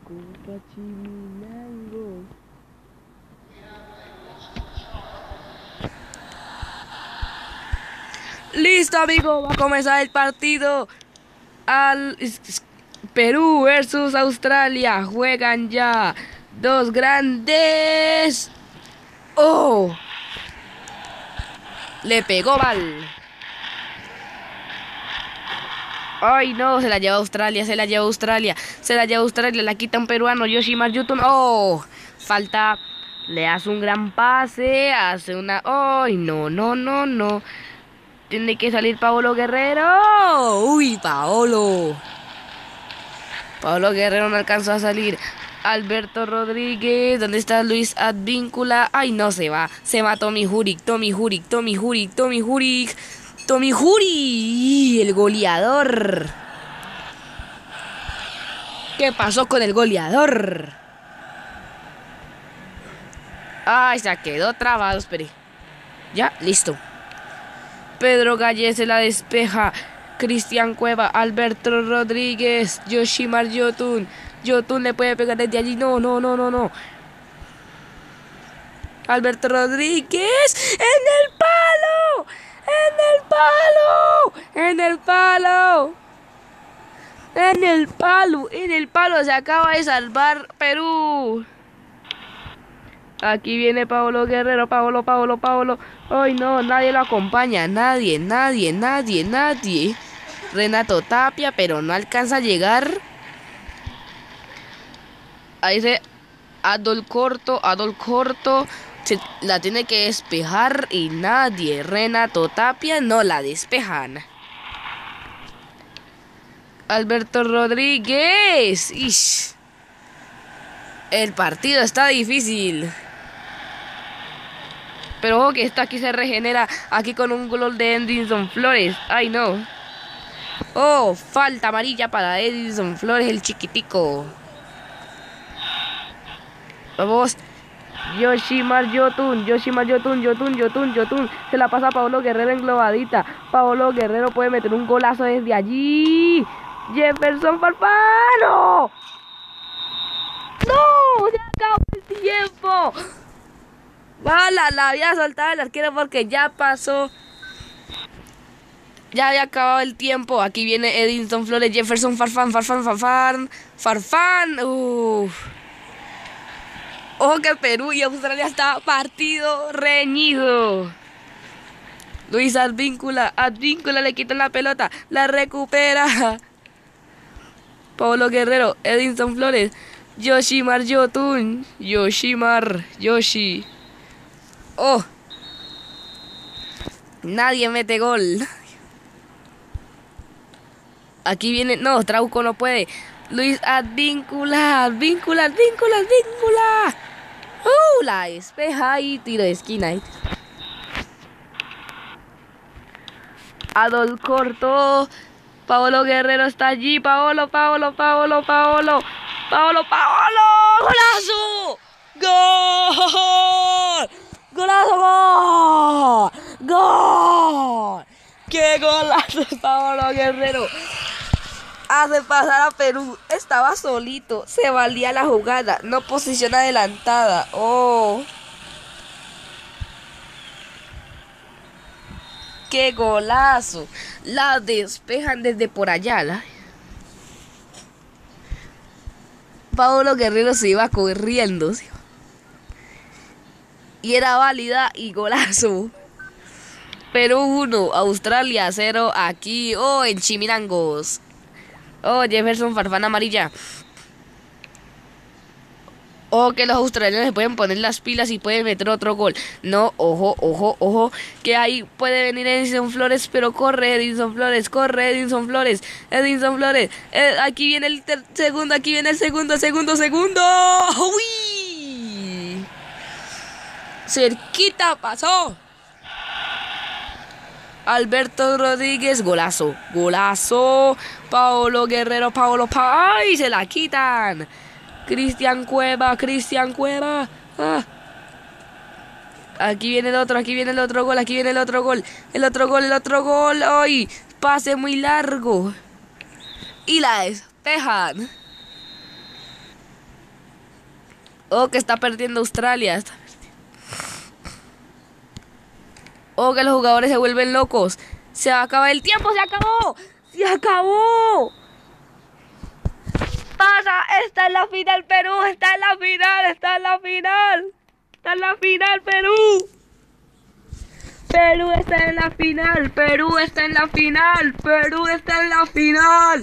Copa Chiminango. Listo, amigo, va a comenzar el partido. Perú versus Australia. Juegan ya dos grandes. ¡Oh! Le pegó mal. Ay, no, se la lleva Australia, se la lleva Australia. Se la lleva Australia, la quita un peruano, Yoshimar Yotun. ¡Oh! Falta. Le hace un gran pase. Hace una. ¡Ay, no, no, no, no! Tiene que salir Paolo Guerrero. ¡Uy, Paolo! Paolo Guerrero no alcanzó a salir. Alberto Rodríguez. ¿Dónde está Luis Advíncula? ¡Ay, no se va! Se va Tommy Juric, Tommy Juric, Tommy Juric, Tommy Juric. Tommy Juric, el goleador. ¿Qué pasó con el goleador? Ay, se quedó trabado, espere. Ya, listo. Pedro Gallés se la despeja. Cristian Cueva, Alberto Rodríguez, Yoshimar Yotun. Yotun le puede pegar desde allí. No, no, no, no, no. Alberto Rodríguez. ¡En el palo! ¡En el palo! ¡En el palo! ¡En el palo! ¡En el palo! Se acaba de salvar Perú. Aquí viene Paolo Guerrero. Paolo. Ay, no, nadie lo acompaña. Nadie. Renato Tapia, pero no alcanza a llegar. Ahí dice Adol Corto. La tiene que despejar y nadie. Renato Tapia no la despejan. Alberto Rodríguez. Ish. El partido está difícil. Pero ojo que esto aquí se regenera. Aquí con un gol de Edinson Flores. Ay, no. Oh, falta amarilla para Edinson Flores, el chiquitico. Vamos. Yoshimar Yotun. Se la pasa a Paolo Guerrero englobadita. Paolo Guerrero puede meter un golazo desde allí. Jefferson Farfano. ¡No! ¡Se acabó el tiempo! Mala, la había soltado el arquero porque ya pasó. Ya había acabado el tiempo. Aquí viene Edinson Flores, Jefferson Farfán. Uff. Ojo que Perú y Australia está partido reñido. Luis Advíncula le quita la pelota. La recupera. Paolo Guerrero, Edinson Flores. Yoshimar Yotun. Yoshi. Oh. Nadie mete gol. Aquí viene. No, Trauco no puede. Luis Advíncula. La despeja y tiro de esquina. Adol Corto. Paolo Guerrero está allí. Paolo. ¡Golazo! ¡Gol! ¡Golazo! ¡Gol! ¡Qué golazo de Paolo Guerrero! Hace pasar a Perú. Estaba solito. Se valía la jugada. No posición adelantada. ¡Oh! ¡Qué golazo! La despejan desde por allá. Paolo Guerrero se iba corriendo. Y era válida y golazo. Perú 1, Australia 0 aquí. Oh, en Chimirangos. Oh, Jefferson Farfán amarilla. Oh, que los australianos se pueden poner las pilas y pueden meter otro gol. No, ojo. Que ahí puede venir Edinson Flores, pero corre Edinson Flores. Aquí viene el segundo. ¡Uy! Cerquita pasó. Alberto Rodríguez, golazo. Paolo Guerrero, ¡ay! Se la quitan. Cristian Cueva. Ah. Aquí viene el otro gol. El otro gol. ¡Ay! Pase muy largo. Y la despejan. Oh, que está perdiendo Australia. Oh, que los jugadores se vuelven locos. Se va a acabar el tiempo, se acabó. Se acabó. Pasa, está en la final Perú, está en la final, está en la final. Está en la final Perú. Perú está en la final, Perú está en la final, Perú está en la final.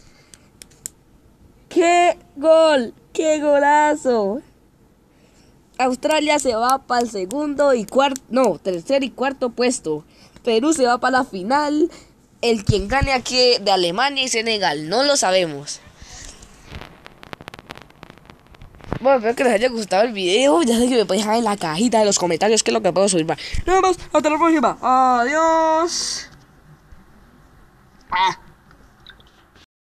¡Qué gol! ¡Qué golazo! Australia se va para el segundo y cuarto, no, tercer y cuarto puesto. Perú se va para la final. El quien gane aquí de Alemania y Senegal, no lo sabemos. Bueno, espero que les haya gustado el video. Ya sé que me pueden dejar en la cajita de los comentarios qué es lo que puedo subir más. Nos vemos, hasta la próxima. Adiós.